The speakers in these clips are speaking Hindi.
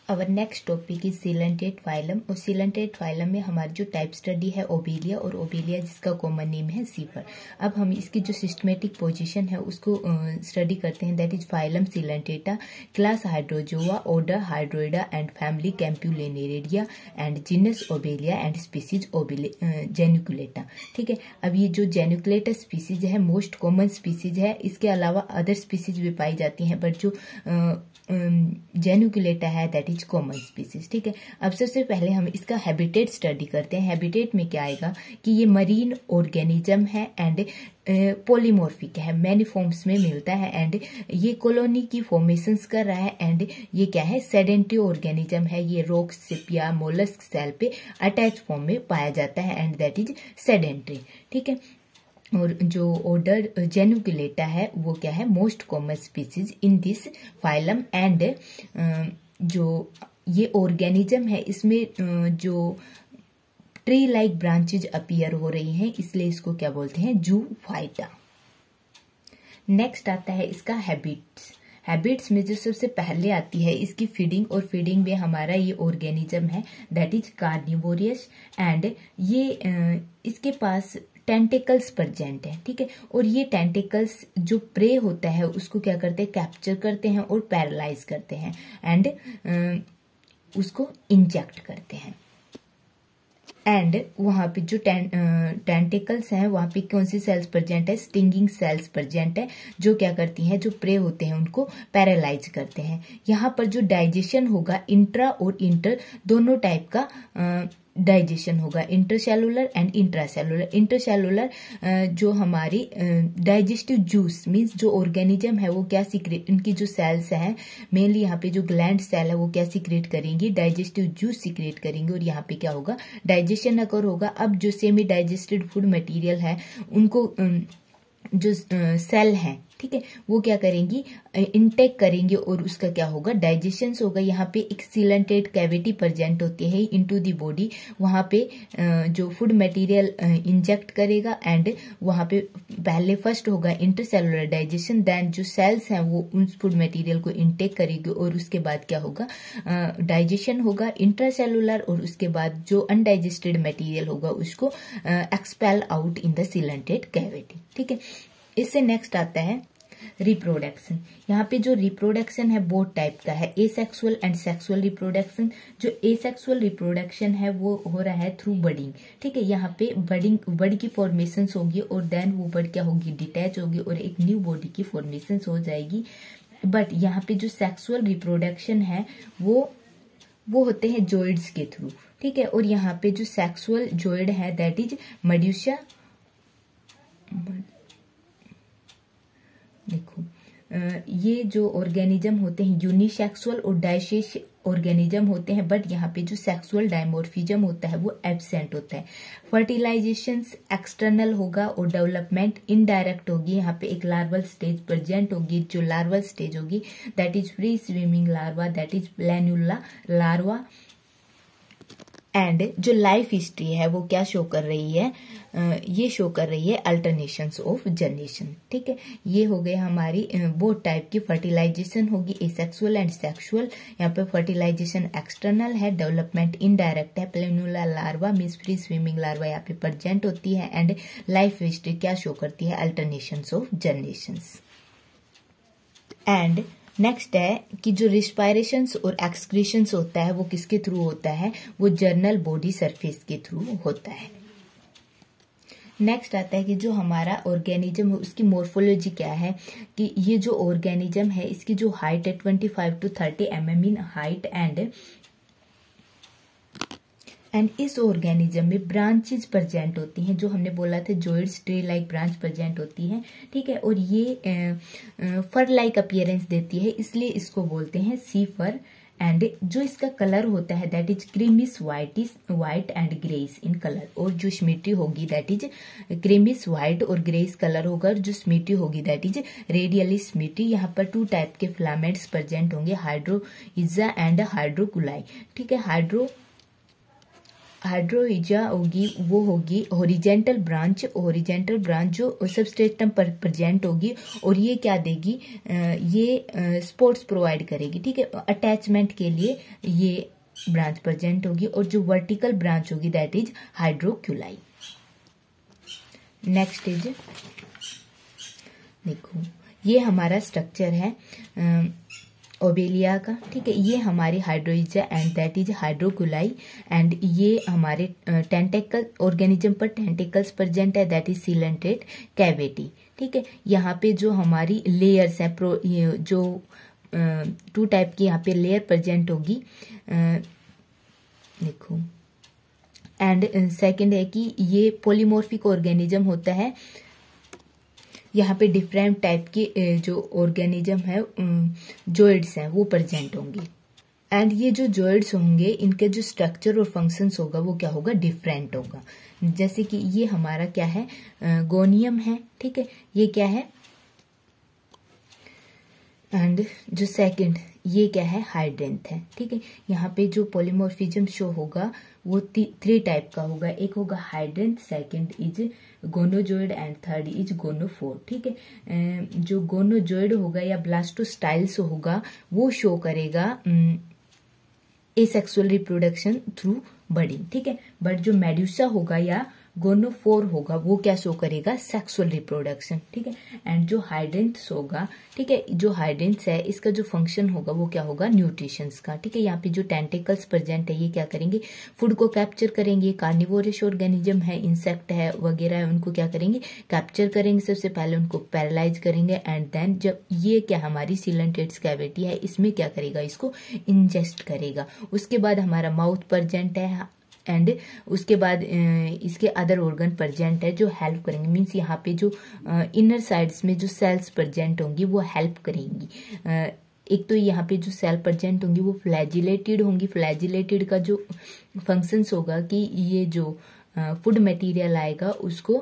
Our next topic is coelenterate phylum. और सीलेंटेड फाइलम में हमारी जो टाइप स्टडी है ओबेलिया, और ओबेलिया जिसका कॉमन नेम है सीफर। अब हम इसकी जो सिस्टमेटिक पोजीशन है उसको स्टडी करते हैं। That is phylum coelenterata, class Hydrozoa, order Hydroida and family Campanulariidae and genus Obelia and species geniculata. ठीक है, अब ये जो जेनिकुलेटा स्पीसीज है मोस्ट कॉमन स्पीसीज है। इसके अलावा अदर स्पीसीज भी पाई जाती हैं, बट जो जेनिकुलेटा है दैट इज कॉमन स्पीसीज। ठीक है, अब सबसे पहले हम इसका हैबिटेट स्टडी करते हैं। हैबिटेट में क्या आएगा कि ये मरीन ऑर्गेनिज्म है एंड पॉलीमॉर्फिक है, मैनी फॉर्म्स में मिलता है एंड ये कॉलोनी की फॉर्मेशंस कर रहा है। एंड ये क्या है, सेडेंटरी ऑर्गेनिज्म है। ये रॉक्स, सिपिया, मोलस्क सेल पे अटैच फॉर्म में पाया जाता है एंड दैट इज सेडेंटरी। ठीक है, और जो ऑर्डर जेनिकुलेटा है वो क्या है, most common species in this phylum. And जो ये ऑर्गेनिज्म है इसमें जो ट्री लाइक ब्रांचेज अपीयर हो रही हैं, इसलिए इसको क्या बोलते हैं, जूफाइटा। नेक्स्ट आता है इसका हैबिट्स। हैबिट्स में जो सबसे पहले आती है इसकी फीडिंग, और फीडिंग में हमारा ये ऑर्गेनिज्म है दैट इज कार्निवोरियस एंड ये इसके पास टेंटिकल्स प्रेजेंट है। ठीक है, और ये टेंटिकल्स जो प्रे होता है उसको क्या करते हैं, कैप्चर करते हैं और पैरालाइज करते हैं एंड उसको इंजेक्ट करते हैं। एंड वहां पे जो टेंटिकल्स हैं वहां पे कौन सी सेल्स प्रेजेंट है, स्टिंगिंग सेल्स प्रेजेंट है, जो क्या करती हैं, जो प्रे होते हैं उनको पैरालाइज करते हैं। यहाँ पर जो डाइजेशन होगा इंट्रा और इंटर दोनों टाइप का डाइजेशन होगा, इंटरसेलुलर एंड इंट्रासेलुलर। इंटरसेलुलर जो हमारी डाइजेस्टिव जूस मींस जो ऑर्गेनिज्म है वो क्या सीक्रेट, इनकी जो सेल्स हैं मेनली यहाँ पे जो ग्लैंड सेल है वो क्या सीक्रेट करेंगी, डाइजेस्टिव जूस सीक्रेट करेंगे, और यहाँ पे क्या होगा, डाइजेशन अगर होगा। अब जो सेमी डाइजेस्टेड फूड मटेरियल है उनको जो सेल हैं, ठीक है, वो क्या करेंगी, इनटेक करेंगे और उसका क्या होगा, डाइजेशन होगा। यहाँ पे एक सीलेंटेड कैविटी प्रेजेंट होती है इनटू द बॉडी, वहां पे जो फूड मटेरियल इंजेक्ट करेगा एंड वहां पे पहले फर्स्ट होगा इंटरसेलुलर डाइजेशन, देन जो सेल्स हैं वो उन फूड मटेरियल को इनटेक करेगी और उसके बाद क्या होगा, डाइजेशन होगा इंट्रासेलुलर, और उसके बाद जो अनडाइजेस्टेड मटेरियल होगा उसको expel out in the coelenterate cavity. ठीक है, इससे नेक्स्ट आता है रिप्रोडक्शन। यहाँ पे जो रिप्रोडक्शन है बहुत टाइप का है, एसेक्सुअल एंड सेक्सुअल रिप्रोडक्शन। जो एसेक्सुअल रिप्रोडक्शन है वो हो रहा है थ्रू बडिंग। ठीक है, यहाँ पे बड की फॉर्मेशन होगी और देन वो बड क्या होगी, डिटैच होगी और एक न्यू बॉडी की फॉर्मेशन हो जाएगी। बट यहाँ पे जो सेक्सुअल रिप्रोडक्शन है वो होते हैं जॉइड्स के थ्रू। ठीक है, और यहाँ पे जो सेक्सुअल जॉइड है दैट इज मेड्यूसा। देखो ये जो ऑर्गेनिज्म होते हैं यूनिसेक्सुअल और डाइसेक्स ऑर्गेनिज्म होते हैं, बट यहाँ पे जो सेक्सुअल डायमॉर्फिज्म होता है वो एब्सेंट होता है। फर्टिलाइजेशन एक्सटर्नल होगा और डेवलपमेंट इनडायरेक्ट होगी। यहाँ पे एक लार्वल स्टेज प्रेजेंट होगी, जो लार्वल स्टेज होगी that is free swimming larva, that is planula larva. And जो लाइफ हिस्ट्री है वो क्या शो कर रही है, ये शो कर रही है अल्टरनेशंस ऑफ जनरेशन। ठीक है, ये हो गए हमारी बोथ टाइप की फर्टिलाइजेशन होगी, एसेक्सुअल एंड सेक्सुअल। यहाँ पे फर्टिलाइजेशन एक्सटर्नल है, डेवलपमेंट इनडायरेक्ट है, planula larva means free swimming larva यहाँ पे प्रेजेंट होती है। एंड लाइफ हिस्ट्री क्या शो करती है, alternations of generations. And next है कि जो रिस्पायरेशंस और एक्सक्रीशंस होता है वो किसके थ्रू होता है, वो जर्नल बॉडी सरफेस के थ्रू होता है। नेक्स्ट आता है कि जो हमारा ऑर्गेनिज्म है उसकी मोर्फोलॉजी क्या है, कि ये जो ऑर्गेनिज्म है इसकी जो हाइट है 25 to 30 mm in height and इस ऑर्गेनिज्म में ब्रांचेज प्रेजेंट होती हैं, जो हमने बोला था zooids tree like branch present होती है। ठीक है, और ये फर लाइक अपीयरेंस देती है, इसलिए इसको बोलते हैं सी फर। एंड जो इसका कलर होता है that is creamish white and grace in colour, और जो स्मिटी होगी दैट इज क्रीमिश वाइट और ग्रेस कलर होगा, और जो स्मिटी होगी दैट इज रेडियली स्मिटी। यहाँ पर टू टाइप के फिलामेंट्स प्रेजेंट होंगे, हाइड्रोइजा एंड हाइड्रोकुलाई। ठीक है, हाइड्रोइजा होगी वो होगी हॉरिजेंटल ब्रांच जो सबस्ट्रेटम पर प्रेजेंट होगी और ये क्या देगी, ये स्पोर्ट्स प्रोवाइड करेगी, ठीक है। अटैचमेंट के लिए ये ब्रांच प्रेजेंट होगी और जो वर्टिकल ब्रांच होगी that is hydrocauli. Next is, देखो ये हमारा स्ट्रक्चर है ओबेलिया का, ठीक है। ये हमारी hydrorhiza and that is hydrocauli and ये हमारे टेंटेकल ऑर्गेनिज्म पर टेंटिकल्स प्रेजेंट है दैट इज सीलेंटेड कैविटी, ठीक है। यहाँ पे जो हमारी लेयर्स है जो 2 टाइप की यहाँ पे लेयर प्रेजेंट होगी, देखो। एंड सेकंड है कि ये पॉलीमॉर्फिक ऑर्गेनिज्म होता है, यहाँ पे डिफरेंट टाइप के जो ऑर्गेनिज्म है जॉइड्स हैं वो प्रेजेंट होंगे एंड ये जो जॉइड्स होंगे इनके जो स्ट्रक्चर और फंक्शंस होगा वो क्या होगा, डिफरेंट होगा। जैसे कि ये हमारा क्या है, गोनियम है, ठीक है। ये क्या है, एंड जो सेकंड ये क्या है, हाइड्रेंथ है, ठीक है। यहाँ पे जो पॉलीमॉर्फिज्म शो होगा वो 3 टाइप का होगा, एक होगा hydranth, second is gonozooid and third is gonophore, ठीक है। जो गोनोजोइड होगा या ब्लास्टोस्टाइल्स होगा वो शो करेगा एसेक्सुअल रिप्रोडक्शन थ्रू बर्डिंग, ठीक है। बट जो मेड्यूसा होगा या गोनोफोर होगा वो क्या शो करेगा, सेक्सुअल रिप्रोडक्शन, ठीक है। एंड जो हाइड्रेंथ्स होगा, ठीक है, जो हाइड्रेंथ्स है इसका जो फंक्शन होगा वो क्या होगा, न्यूट्रिशंस का, ठीक है। यहाँ पे जो टेंटिकल्स प्रेजेंट है ये क्या करेंगे, फूड को कैप्चर करेंगे। कार्निवोरस ऑर्गेनिज्म है, इंसेक्ट है वगैरह है, उनको क्या करेंगे, कैप्चर करेंगे। सबसे पहले उनको पैरालाइज करेंगे एंड देन जब ये क्या हमारी सीलेंटेड्स कैविटी है इसमें क्या करेगा, इसको इंजेस्ट करेगा। उसके बाद हमारा माउथ प्रेजेंट है एंड उसके बाद इसके अदर ऑर्गन प्रेजेंट है जो हेल्प करेंगे, मीन्स यहाँ पे जो इनर साइड्स में जो सेल्स प्रेजेंट होंगी वो हेल्प करेंगी। एक तो यहाँ पे जो सेल प्रेजेंट होंगी वो फ्लैजिलेटेड होंगी। फ्लैजिलेटेड का जो फंक्शंस होगा कि ये जो फूड मटेरियल आएगा उसको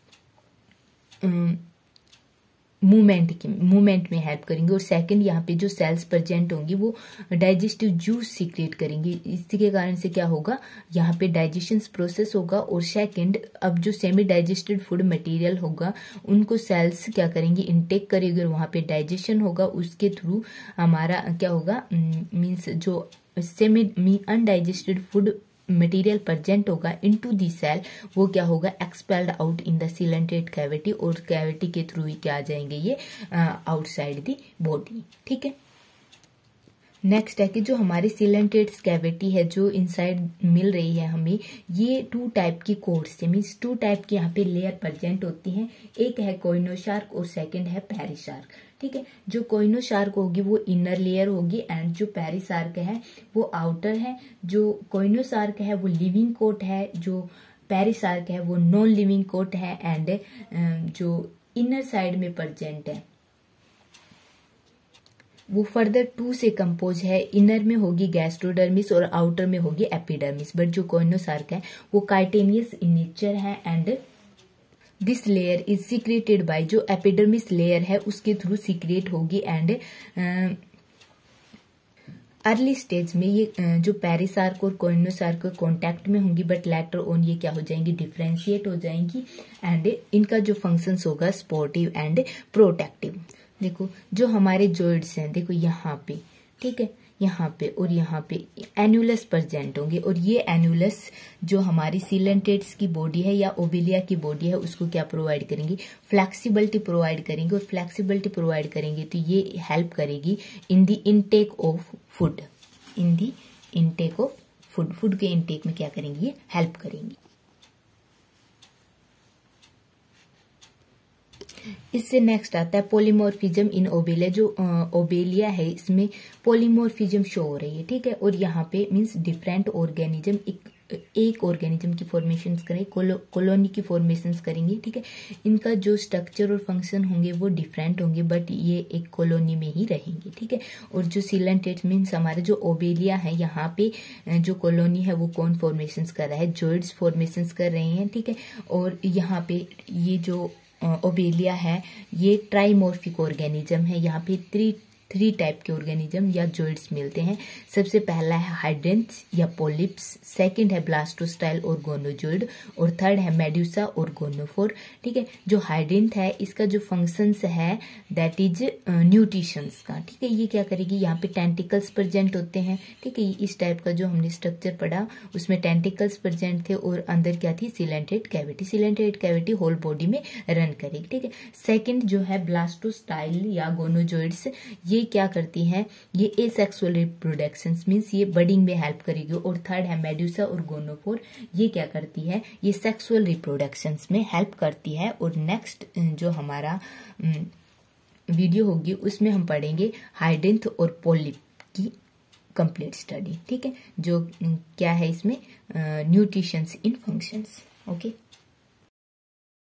मूवमेंट में हेल्प करेंगे। और सेकंड यहाँ पे जो सेल्स प्रेजेंट होंगी वो डाइजेस्टिव जूस सीक्रेट करेंगे, इसके कारण से क्या होगा, यहाँ पे डाइजेशन प्रोसेस होगा। और सेकंड अब जो सेमी डाइजेस्टेड फूड मटेरियल होगा उनको सेल्स क्या करेंगे, इनटेक करेंगे और वहाँ पे डाइजेशन होगा। उसके थ्रू हमारा क्या होगा, मीन्स जो semi undigested food material present होगा इनटू दी सेल वो क्या होगा, expelled out in the coelenterate cavity और कैविटी के थ्रू ही क्या आ जाएंगे ये आउटसाइड दी बॉडी, ठीक है। नेक्स्ट है कि जो हमारी सीलेंटेड्स कैविटी है जो इनसाइड मिल रही है हमें, ये 2 टाइप की कोर्स से, मीन्स 2 टाइप की यहाँ पे लेयर प्रेजेंट होती हैं। एक है कोइनोशार्क और सेकंड है पेरिशार्क, ठीक है। जो कोइनोशार्क होगी वो इनर लेयर होगी एंड जो पेरिसार्क है वो आउटर है। जो कोइनोशार्क है वो लिविंग कोट है, जो पेरिसार्क है वो नॉन लिविंग कोट है एंड जो इनर साइड में प्रेजेंट है वो फर्दर 2 से कंपोज है। इनर में होगी गैस्ट्रोडर्मिस और आउटर में होगी एपिडर्मिस। बट जो कोइनोसार्क है वो काइटेनियस इन नेचर है and this layer is secreted by, जो एपिडर्मिस लेयर है उसके थ्रू सीक्रेट होगी एंड अर्ली स्टेज में ये जो पेरिसार्क और कोइनोसार्क कॉन्टैक्ट में होंगी बट लेटर ऑन ये क्या हो जाएंगी, डिफ्रेंशिएट हो जाएंगी एंड इनका जो फंक्शंस होगा स्पोर्टिव एंड प्रोटेक्टिव। देखो जो हमारे जॉइड्स हैं, देखो यहाँ पे, ठीक है, यहाँ पे और यहाँ पे एन्युलस प्रेजेंट होंगे और ये एन्युलस जो हमारी सीलेंटेड्स की बॉडी है या ओबेलिया की बॉडी है उसको क्या प्रोवाइड करेंगे, फ्लेक्सिबिलिटी प्रोवाइड करेंगे। और फ्लेक्सिबिलिटी प्रोवाइड करेंगे तो ये हेल्प करेगी in the intake of food, in the intake of food, food के इनटेक में क्या करेंगी, ये हेल्प करेंगी। इससे नेक्स्ट आता है पॉलीमॉर्फिज्म इन ओबेलिया। जो ओबेलिया है इसमें पॉलीमॉर्फिज्म शो हो रही है, ठीक है। और यहाँ पे मीन्स डिफरेंट ऑर्गेनिज्म एक ऑर्गेनिज्म की फॉर्मेशन करेंगे, कॉलोनी की फॉर्मेशन करेंगे, ठीक है। इनका जो स्ट्रक्चर और फंक्शन होंगे वो डिफरेंट होंगे बट ये एक कॉलोनी में ही रहेंगे, ठीक है। और जो सीलेंटेड्स मीन्स हमारे जो ओबेलिया है यहाँ पे जो कॉलोनी है वो कौन फॉर्मेशन कर रहा है, जॉइड्स फॉर्मेशन कर रहे हैं, ठीक है। और यहाँ पे ये जो ओबेलिया है ये ट्राइमॉर्फिक ऑर्गेनिज्म है, यहाँ पे 3 टाइप के ऑर्गेनिज्म या जोइड्स मिलते हैं। सबसे पहला है हाइड्रेंस या पोलिप्स, सेकंड है ब्लास्टोस्टाइल और गोनोजोइड, और थर्ड है मेड्यूसा और गोनोफोर। ठीक है, जो हाइड्रेंथ है इसका जो फंक्शंस है दैट इज न्यूट्रिशंस का। ठीक है, ये क्या करेगी, यहाँ पे टेंटिकल्स प्रेजेंट होते हैं। ठीक है, इस टाइप का जो हमने स्ट्रक्चर पढ़ा उसमें टेंटिकल्स प्रेजेंट थे और अंदर क्या थी, coelenterate cavity. Coelenterate cavity whole body में रन करेगी। ठीक है, सेकंड जो है ब्लास्टोस्टाइल या गोनोजोइड्स, ये क्या करती हैं, ये एसेक्सुअल रिप्रोडक्शन मीन्स ये बडिंग में हेल्प करेगी। और थर्ड है मेड्यूसा और गोनोफोर, ये क्या करती है, ये सेक्सुअल रिप्रोडक्शन में हेल्प करती है। और नेक्स्ट जो हमारा वीडियो होगी उसमें हम पढ़ेंगे हाइड्रेंथ और पोलिप की कंप्लीट स्टडी। ठीक है, जो क्या है इसमें न्यूट्रिशंस इन फंक्शंस। ओके।